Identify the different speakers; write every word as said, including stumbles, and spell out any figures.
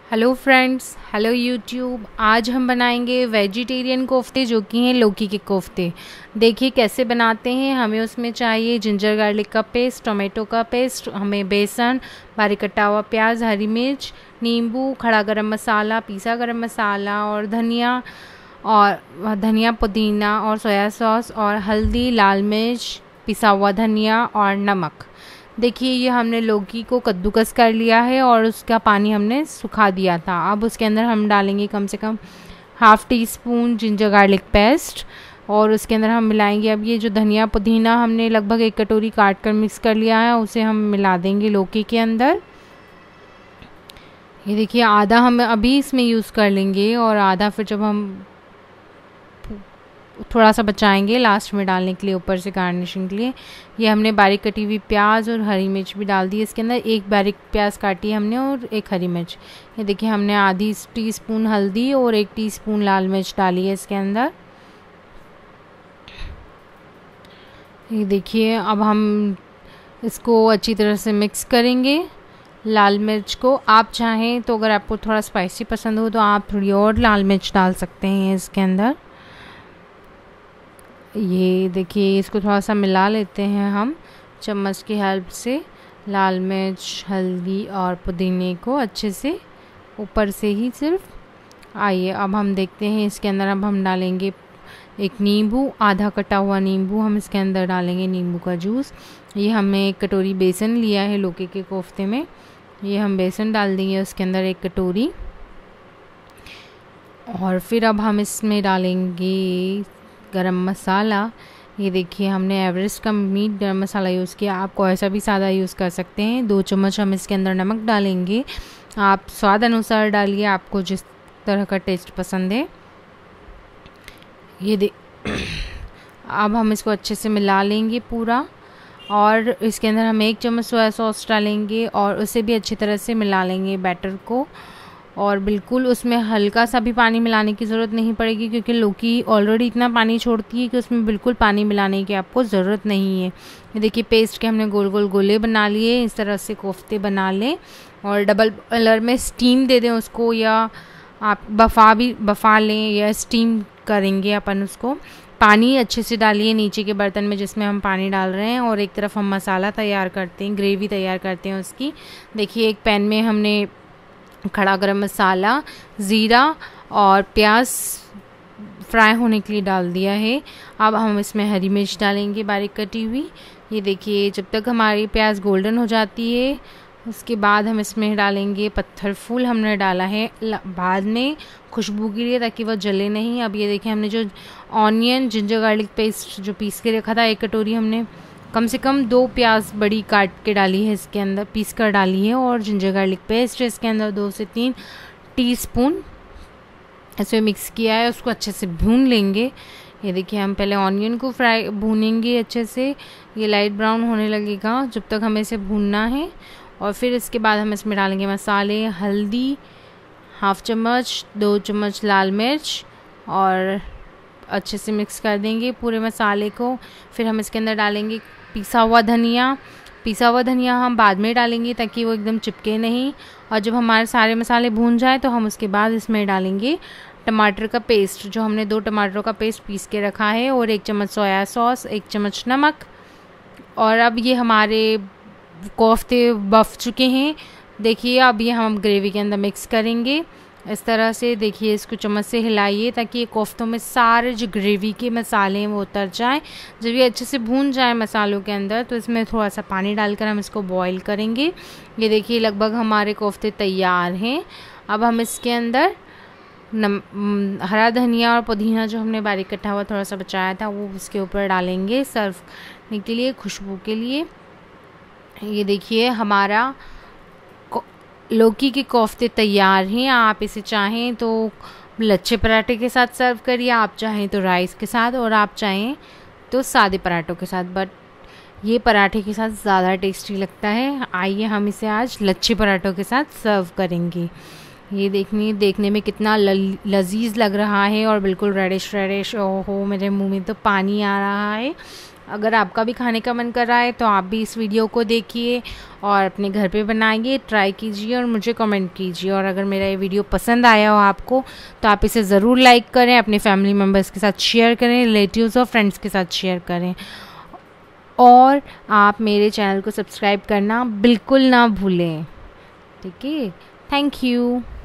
Speaker 1: Hello friends, hello YouTube. आज हम बनाएंगे वेजिटेरियन कोफ्ते जो कि हैं लौकी के कोफ्ते। देखिए कैसे बनाते हैं। हमें उसमें चाहिए जिंजर गार्लिक का पेस्ट, टोमेटो का पेस्ट, हमें बेसन, बारीक कटा हुआ प्याज, हरी मिर्च, नींबू, खड़ा गरम मसाला, पीसा गरम मसाला और धनिया और धनिया पुदीना और सोया सॉस और हल्दी, लाल मिर्च, पिसा हुआ धनिया और नमक। देखिए ये हमने लौकी को कद्दूकस कर लिया है और उसका पानी हमने सुखा दिया था। अब उसके अंदर हम डालेंगे कम से कम half teaspoon ginger garlic paste और उसके अंदर हम मिलाएंगे अब ये जो धनिया पुदीना हमने लगभग एक कटोरी काट कर मिक्स कर लिया है उसे हम मिला देंगे लौकी के अंदर। ये देखिए आधा हम अभी इसमें यूज़ कर लेंगे और आधा फिर जब हम थोड़ा सा बचाएंगे लास्ट में डालने के लिए, ऊपर से गार्निशिंग के लिए। ये हमने बारीक कटी हुई प्याज और हरी मिर्च भी डाल दी इसके अंदर। एक बारीक प्याज काटी हमने और एक हरी मिर्च। ये देखिए हमने आधी टीस्पून हल्दी और एक टीस्पून लाल मिर्च डाली है इसके अंदर। ये देखिए अब हम इसको अच्छी तरह से मिक्स करेंगे लाल मिर्च को। आप चाहें तो अगर आपको थोड़ा स्पाइसी पसंद हो तो आप थोड़ी और लाल मिर्च डाल सकते हैं इसके अंदर। ये देखिए इसको थोड़ा सा मिला लेते हैं हम चम्मच की हेल्प से। लाल मिर्च, हल्दी और पुदीने को अच्छे से ऊपर से ही सिर्फ। आइए अब हम देखते हैं इसके अंदर अब हम डालेंगे एक नींबू, आधा कटा हुआ नींबू हम इसके अंदर डालेंगे, नींबू का जूस। ये हमने एक कटोरी बेसन लिया है लौकी के कोफ्ते में, ये हम बेसन डाल देंगे उसके अंदर एक कटोरी। और फिर अब हम इसमें डालेंगे गरम मसाला। ये देखिए हमने एवरेस्ट का मीट गरम मसाला यूज़ किया, आप कोई सा भी सादा यूज़ कर सकते हैं। दो चम्मच हम इसके अंदर नमक डालेंगे, आप स्वाद अनुसार डालिए, आपको जिस तरह का टेस्ट पसंद है। ये दे अब हम इसको अच्छे से मिला लेंगे पूरा और इसके अंदर हम एक चम्मच सोया सॉस डालेंगे और उसे भी अच्छी तरह से मिला लेंगे बैटर को। और बिल्कुल उसमें हल्का सा भी पानी मिलाने की ज़रूरत नहीं पड़ेगी क्योंकि लौकी ऑलरेडी इतना पानी छोड़ती है कि उसमें बिल्कुल पानी मिलाने की आपको ज़रूरत नहीं है। ये देखिए पेस्ट के हमने गोल गोल गोले बना लिए, इस तरह से कोफ्ते बना लें और डबल बॉयलर में स्टीम दे दें उसको, या आप बफा भी बफा लें या स्टीम करेंगे अपन उसको। पानी अच्छे से डालिए नीचे के बर्तन में जिसमें हम पानी डाल रहे हैं और एक तरफ हम मसाला तैयार करते हैं, ग्रेवी तैयार करते हैं उसकी। देखिए एक पैन में हमने खड़ा गरम मसाला, ज़ीरा और प्याज फ्राई होने के लिए डाल दिया है। अब हम इसमें हरी मिर्च डालेंगे बारीक कटी हुई। ये देखिए जब तक हमारी प्याज गोल्डन हो जाती है उसके बाद हम इसमें डालेंगे पत्थर फूल, हमने डाला है बाद में खुशबू के लिए ताकि वह जले नहीं। अब ये देखिए हमने जो ऑनियन जिंजर गार्लिक पेस्ट जो पीस के रखा था एक कटोरी, हमने कम से कम दो प्याज बड़ी काट के डाली है इसके अंदर, पीस कर डाली है। और जिंजर गार्लिक पेस्ट इसके अंदर दो से तीन टीस्पून इसमें मिक्स किया है, उसको अच्छे से भून लेंगे। ये देखिए हम पहले ऑनियन को फ्राई भूनेंगे अच्छे से, ये लाइट ब्राउन होने लगेगा जब तक हमें इसे भूनना है। और फिर इसके बाद हम इसमें डालेंगे मसाले, हल्दी हाफ चम्मच, दो चम्मच लाल मिर्च और अच्छे से मिक्स कर देंगे पूरे मसाले को। फिर हम इसके अंदर डालेंगे पिसा हुआ धनिया। पिसा हुआ धनिया हम बाद में डालेंगे ताकि वो एकदम चिपके नहीं। और जब हमारे सारे मसाले भून जाए तो हम उसके बाद इसमें डालेंगे टमाटर का पेस्ट, जो हमने दो टमाटरों का पेस्ट पीस के रखा है, और एक चम्मच सोया सॉस, एक चम्मच नमक। और अब ये हमारे कोफ्ते बफ चुके हैं। देखिए अब ये हम ग्रेवी के अंदर मिक्स करेंगे इस तरह से। देखिए इसको चम्मच से हिलाइए ताकि ये कोफ्तों में सारे जो ग्रेवी के मसाले हैं वो उतर जाएं। जब ये अच्छे से भून जाए मसालों के अंदर तो इसमें थोड़ा सा पानी डालकर हम इसको बॉईल करेंगे। ये देखिए लगभग हमारे कोफ्ते तैयार हैं। अब हम इसके अंदर नम हरा धनिया और पुदीना जो हमने बारीक कटा हुआ थोड़ा सा बचाया था वो उसके ऊपर डालेंगे सर्व करने के लिए, खुशबू के लिए। ये देखिए हमारा लौकी के कोफ्ते तैयार हैं। आप इसे चाहें तो लच्छे पराठे के साथ सर्व करिए, आप चाहें तो राइस के साथ, और आप चाहें तो सादे पराठों के साथ, बट ये पराठे के साथ ज़्यादा टेस्टी लगता है। आइए हम इसे आज लच्छे पराठों के साथ सर्व करेंगे। ये देखने देखने में कितना लजीज लग रहा है और बिल्कुल रेडिश रेडिश। ओहो मेरे मुंह में तो पानी आ रहा है। अगर आपका भी खाने का मन कर रहा है तो आप भी इस वीडियो को देखिए और अपने घर पे बनाइए, ट्राई कीजिए और मुझे कमेंट कीजिए। और अगर मेरा ये वीडियो पसंद आया हो आपको तो आप इसे ज़रूर लाइक करें, अपने फैमिली मेम्बर्स के साथ शेयर करें, रिलेटिव्स और फ्रेंड्स के साथ शेयर करें। और आप मेरे चैनल को सब्सक्राइब करना बिल्कुल ना भूलें। ठीक है, थैंक यू।